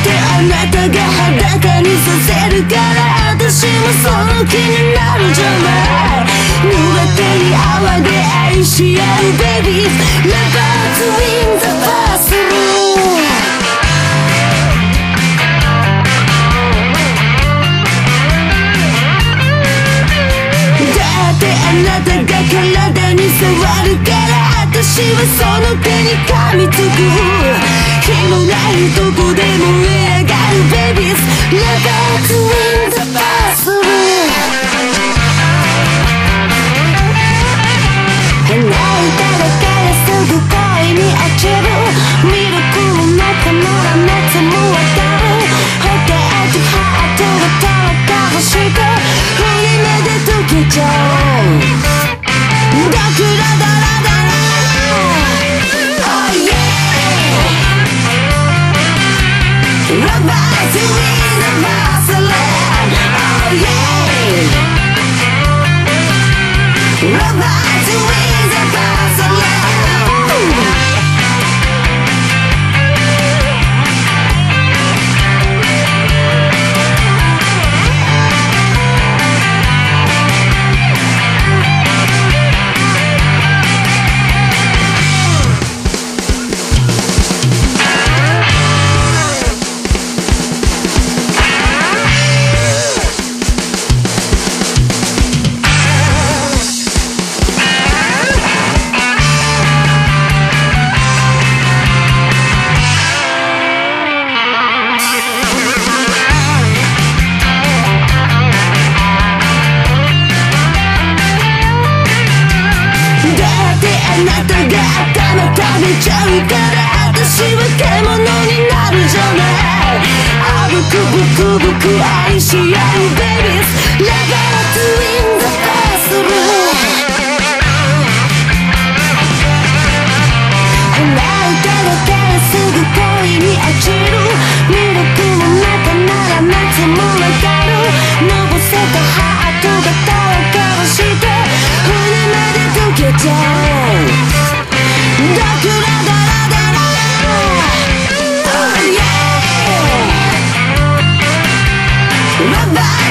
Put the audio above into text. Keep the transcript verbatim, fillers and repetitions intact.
ってあなたが裸にさせるから私もその気になるじゃない。濡れ手に泡で愛し合う Baby Lovers in the bathroom。 だってあなたが体に触るから私はその手に噛みつく。火のないどこで燃え上がる Babies Lovers in the bathroom。 離れただからすぐ恋に落ちる。ミルクの中なら夏もわかる。ホットエッジハートがタラタラして骨まで溶けちゃう。だからダラダラ Oh yeah Lovers in the bathroom Oh yeah Lovers in the bathroom。 あなたが頭食べちゃうから私は獣になるじゃない。あぶくぶくぶく愛し合う Babies Lovers in the bathroom。 離れただからすぐ恋に落ちる。ミルクの中なら夏もわかる。のぼせたハートがタラタラして骨まで溶けちゃう。だからダラダラ Oh yeah Bye bye